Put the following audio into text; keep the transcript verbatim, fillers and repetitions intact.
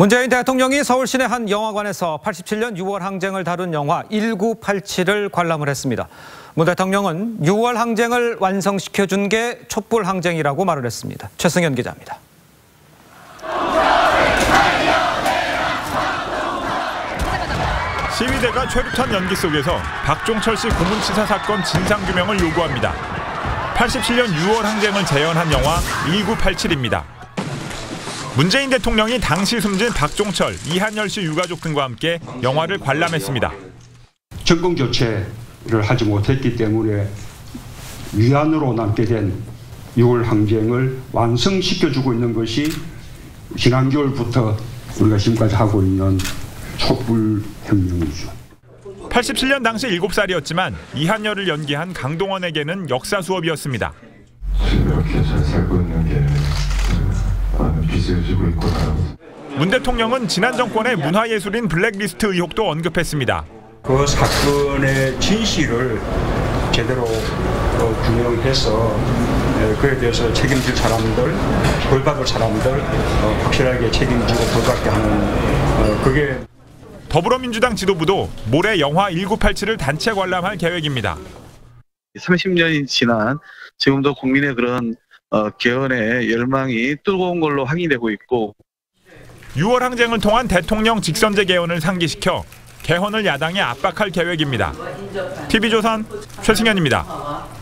문재인 대통령이 서울 시내 한 영화관에서 팔십칠 년 유월 항쟁을 다룬 영화 천구백팔십칠을 관람을 했습니다. 문 대통령은 유월 항쟁을 완성시켜준 게 촛불 항쟁이라고 말을 했습니다. 최승현 기자입니다. 시위대가 최루탄 연기 속에서 박종철 씨 고문치사 사건 진상규명을 요구합니다. 팔십칠 년 유월 항쟁을 재현한 영화 천구백팔십칠입니다. 문재인 대통령이 당시 숨진 박종철, 이한열 씨 유가족 등과 함께 영화를 관람했습니다. 정권 교체를 하지 못했기 때문에 위안으로 남게 된 유월 항쟁을 완성시켜주고 있는 것이 지난 겨울부터 우리가 지금까지 하고 있는 촛불 혁명이죠. 팔십칠 년 당시 일곱 살이었지만 이한열을 연기한 강동원에게는 역사 수업이었습니다. 이렇게 잘 살고 있는 게 많은 빚을 지고 있구나. 문 대통령은 지난 정권의 문화예술인 블랙리스트 의혹도 언급했습니다. 그 사건의 진실을 제대로 규명해서 그에 대해서 책임질 사람들, 벌받을 사람들 확실하게 책임지고 벌받게 하는 그게. 더불어민주당 지도부도 모레 영화 천구백팔십칠을 단체 관람할 계획입니다. 삼십 년이 지난 지금도 국민의 그런 어, 개헌의 열망이 뜨거운 걸로 확인되고 있고, 유월 항쟁을 통한 대통령 직선제 개헌을 상기시켜 개헌을 야당에 압박할 계획입니다. 티비조선 최승현입니다.